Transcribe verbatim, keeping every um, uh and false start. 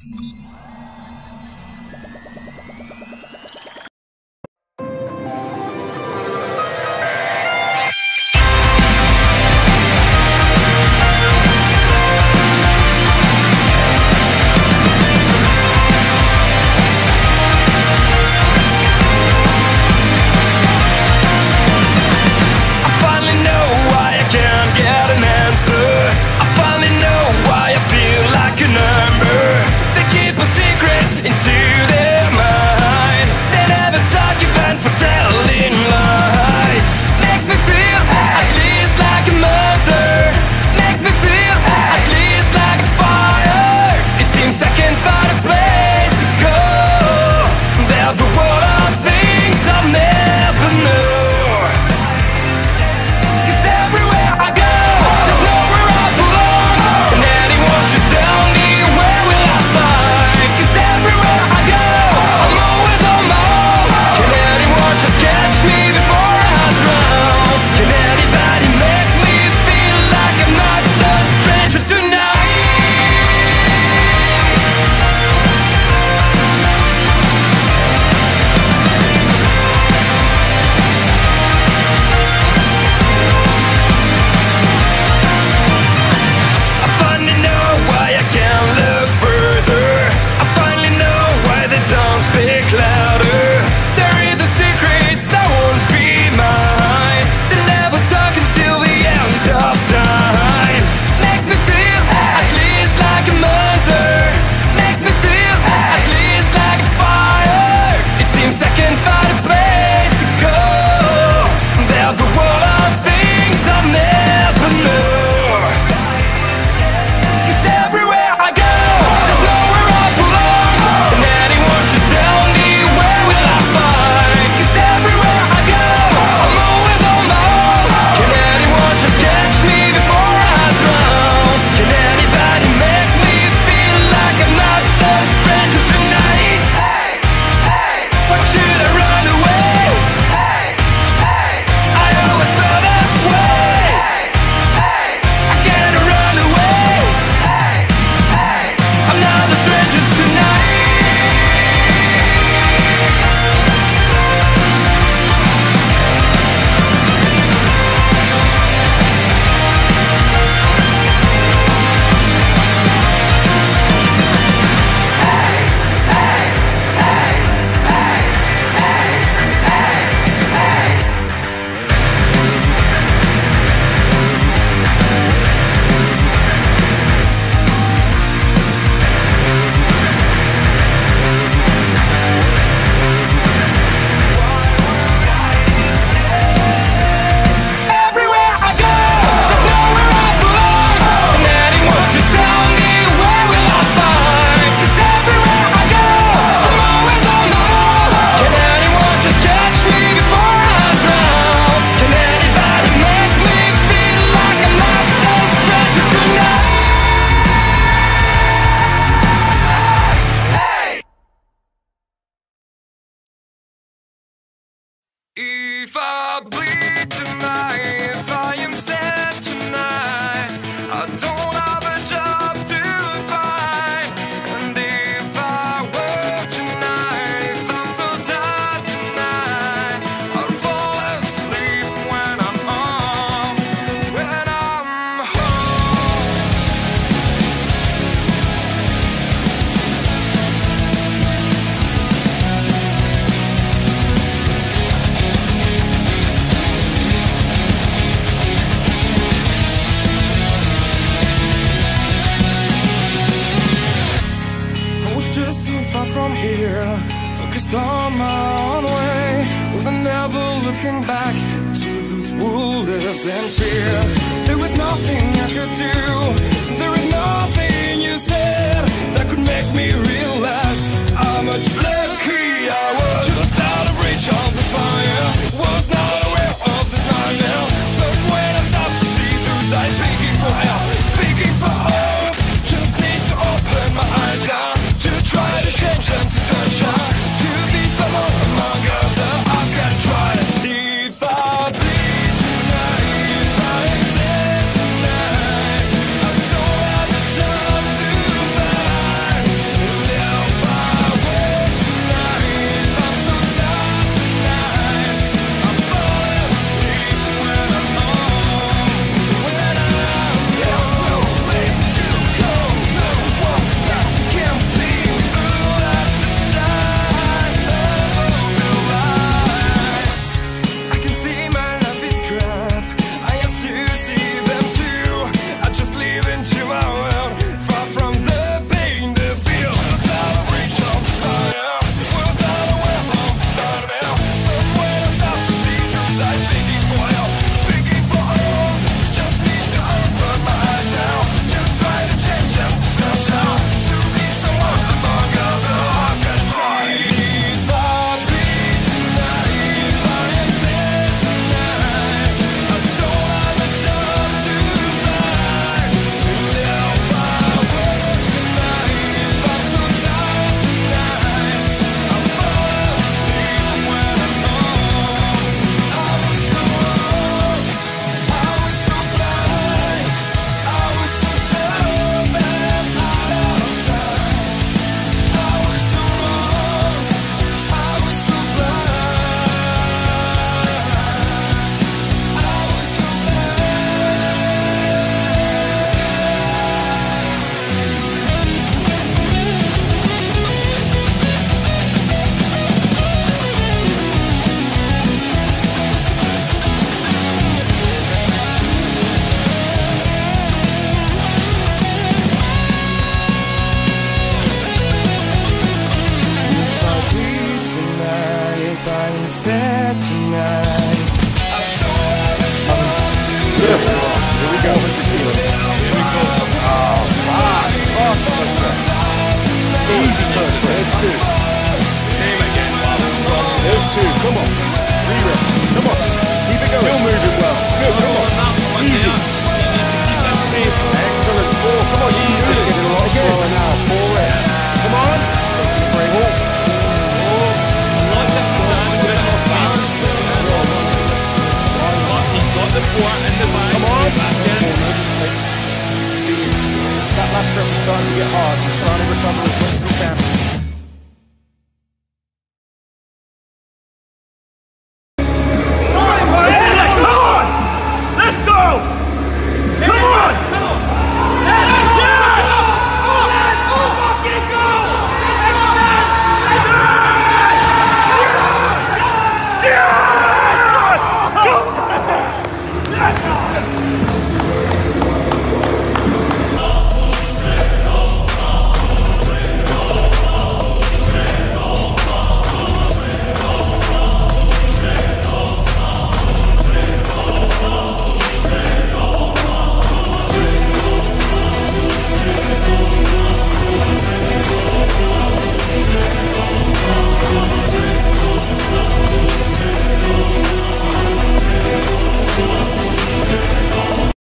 If I bleed tonight, if I am sad tonight, I don't have a job to find. And if I work tonight, if I'm so tired tonight, I'll fall asleep when I'm home, when I'm just so far from here, focused on my own way, with a never looking back to those who lived in fear. There was nothing I could do, there was nothing you said that could make me realize how much lucky I was. Just out of reach of the fire, was not aware of this nightmare, but when I stopped to see through sight, begging for help, begging for hope, just need to open my eyes now, try to change them to sunshine, to be someone among other. I've got to try it. If I bleed tonight, if I am sad tonight, I don't have the time Easy first breath. There's two. Same again. There's two. Come on. Three reps. Come on. Keep it going. Still moving well. Good. Come on. Easy. Excellent. Four. Come on. You can do it. Getting a lot slower now. Four reps. Come on. Four. Got the four in the back. Come on. Back in. That last rep is starting to get hard. He's trying to recover as much as he can.